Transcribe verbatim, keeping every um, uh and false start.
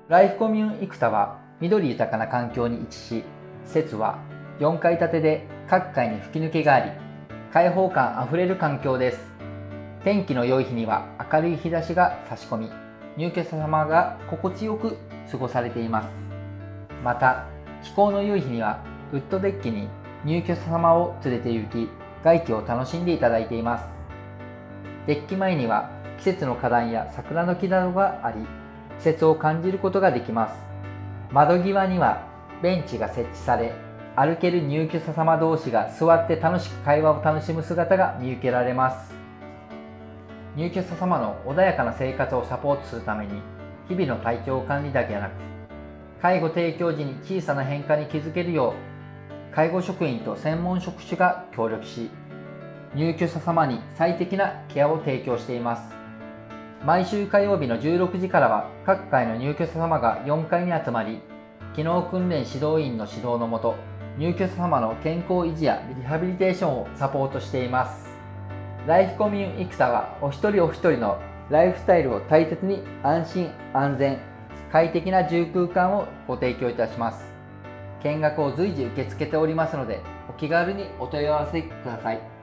ライフコミューン生田は緑豊かな環境に位置し、施設はよんかい建てで各階に吹き抜けがあり、開放感あふれる環境です。天気の良い日には明るい日差しが差し込み、入居者様が心地よく過ごされています。また、気候の良い日にはウッドデッキに入居者様を連れて行き、外気を楽しんでいただいています。デッキ前には季節の花壇や桜の木などがあり、季節を感じることができます。窓際にはベンチが設置され、歩ける入居者様同士が座って楽しく会話を楽しむ姿が見受けられます。入居者様の穏やかな生活をサポートするために、日々の体調管理だけでなく、介護提供時に小さな変化に気づけるよう、介護職員と専門職種が協力し、入居者様に最適なケアを提供しています。毎週火曜日のじゅうろくじからは各階の入居者様がよんかいに集まり、機能訓練指導員の指導のもと、入居者様の健康維持やリハビリテーションをサポートしています。ライフコミューン生田はお一人お一人のライフスタイルを大切に安心安全快適な住空間をご提供いたします。見学を随時受け付けておりますので、お気軽にお問い合わせください。